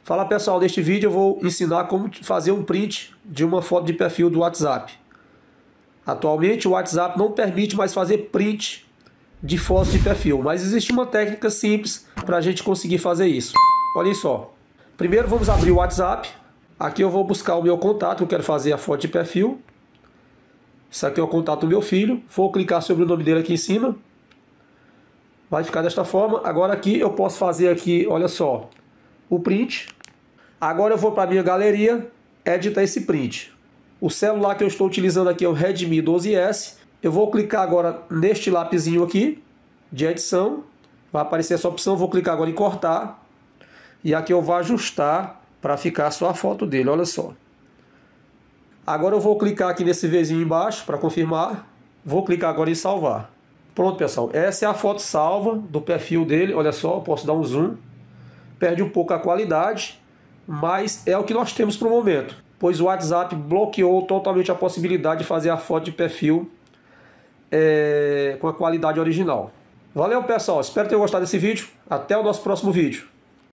Fala pessoal, neste vídeo eu vou ensinar como fazer um print de uma foto de perfil do WhatsApp. Atualmente o WhatsApp não permite mais fazer print de fotos de perfil, mas existe uma técnica simples para a gente conseguir fazer isso. Olhem só. Primeiro vamos abrir o WhatsApp. Aqui eu vou buscar o meu contato, eu quero fazer a foto de perfil. Isso aqui é o contato do meu filho. Vou clicar sobre o nome dele aqui em cima. Vai ficar desta forma. Agora aqui eu posso fazer aqui, olha só, o print. Agora eu vou para a minha galeria, editar esse print. O celular que eu estou utilizando aqui é o Redmi 12S. Eu vou clicar agora neste lapisinho aqui, de edição. Vai aparecer essa opção, vou clicar agora em cortar. E aqui eu vou ajustar para ficar só a foto dele, olha só. Agora eu vou clicar aqui nesse Vzinho embaixo para confirmar. Vou clicar agora em salvar. Pronto, pessoal. Essa é a foto salva do perfil dele. Olha só, eu posso dar um zoom. Perde um pouco a qualidade, mas é o que nós temos para o momento, pois o WhatsApp bloqueou totalmente a possibilidade de fazer a foto de perfil com a qualidade original. Valeu, pessoal. Espero ter gostado desse vídeo. Até o nosso próximo vídeo.